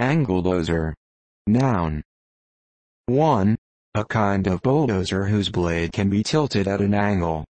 Angledozer. Noun. 1. A kind of bulldozer whose blade can be tilted at an angle.